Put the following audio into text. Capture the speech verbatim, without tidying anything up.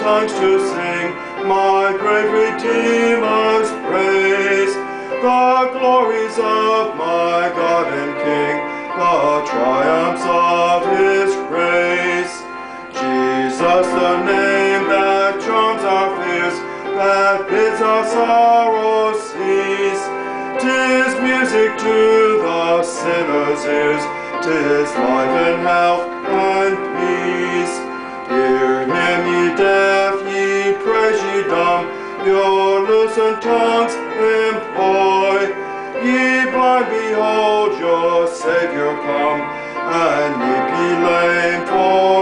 tongues to sing my great Redeemer's praise, the glories of my God and King, the triumphs of his grace. Jesus, the name that charms our fears, that bids our sorrows cease. 'Tis music to the sinner's ears, 'tis life and health and peace. Hear him, ye deaf, ye praise, ye dumb, your loosened tongues employ. Ye blind, behold your Savior come, and ye be lame for